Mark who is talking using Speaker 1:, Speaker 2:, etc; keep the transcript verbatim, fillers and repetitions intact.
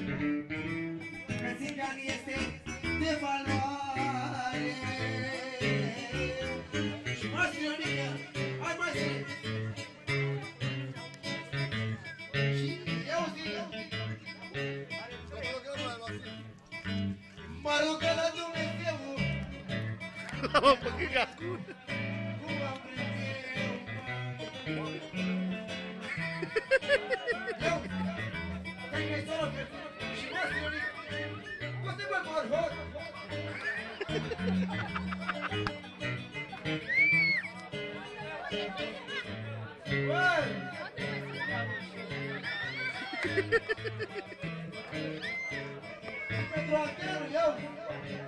Speaker 1: Că țigan este de valoare. Și maestru Ionică, hai maestru! Și eu zic, mă rugă la Dumnezeu,
Speaker 2: Mă băgă acum.
Speaker 1: cum am vrut eu. Eu, că-i mai sorocă, și maestru Ionică, poate mă morhor. Băi! Pentru anterul eu